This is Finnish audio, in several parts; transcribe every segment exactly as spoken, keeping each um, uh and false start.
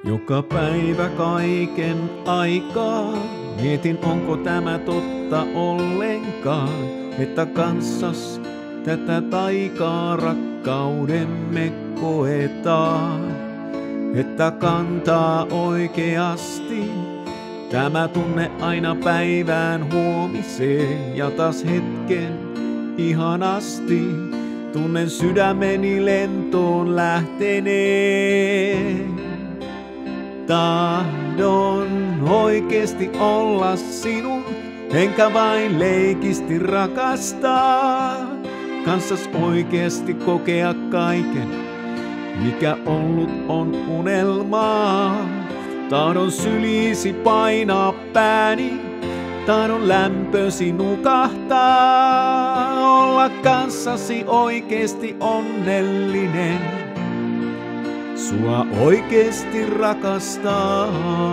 Joka päivä kaiken aikaa mietin, onko tämä totta ollenkaan, että kanssas tätä taikaa rakkaudemme koetaan. Että kantaa oikeasti tämä tunne aina päivään huomiseen ja taas hetken ihanasti tunnen sydämeni lentoon lähteneen. Tahdon oikeesti olla sinun, enkä vain leikisti rakastaa. Kanssas oikeesti kokea kaiken, mikä ollut on unelmaa. Tahdon syliisi painaa pääni, tahdon lämpösi nukahtaa. Olla kanssasi oikeesti onnellinen, sua oikeesti rakastaa.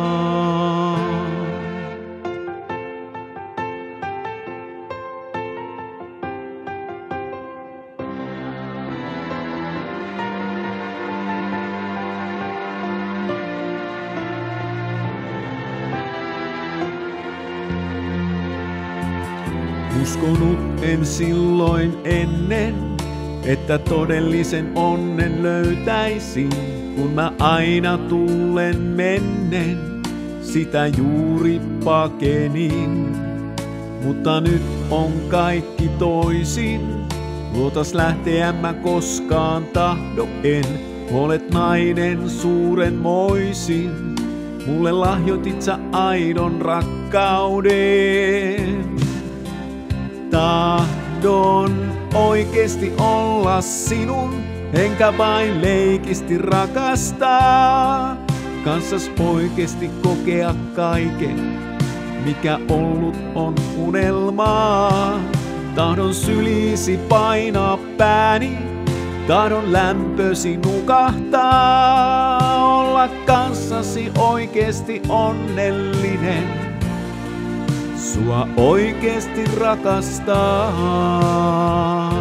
Uskonut en silloin ennen, että todellisen onnen löytäisin, kun mä aina tullen mennen, sitä juuri pakenin. Mutta nyt on kaikki toisin, luotas lähteä mä koskaan tahdo en. Olet nainen suurenmoisin, mulle lahjoitit sä aidon rakkauden. Tahdon oikeesti olla sinun, enkä vain leikisti rakastaa. Kanssas oikeesti kokea kaiken, mikä ollut on unelmaa. Tahdon syliisi painaa pääni, tahdon lämpösi nukahtaa. Olla kanssasi oikeesti onnellinen, sua oikeesti rakastaa.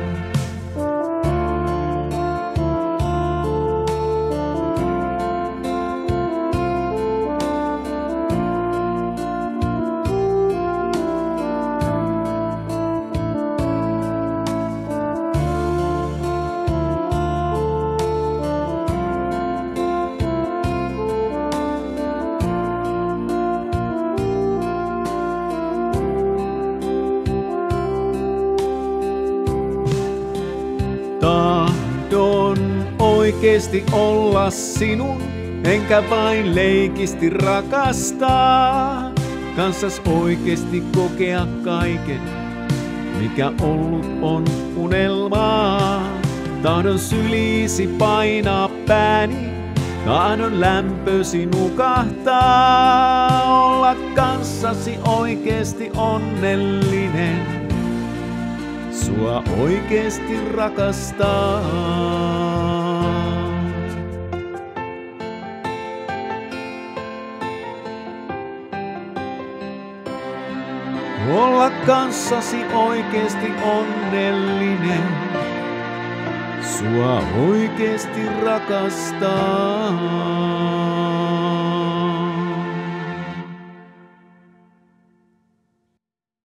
Tahdon oikeesti olla sinun, enkä vain leikisti rakastaa. Kanssas oikeesti kokea kaiken, mikä ollut on unelmaa. Tahdon syliisi painaa pääni, tahdon lämpösi nukahtaa. Olla kanssasi oikeesti onnellinen, sua oikeesti rakastaa. Olla kanssasi oikeesti onnellinen, sua oikeesti rakastaa.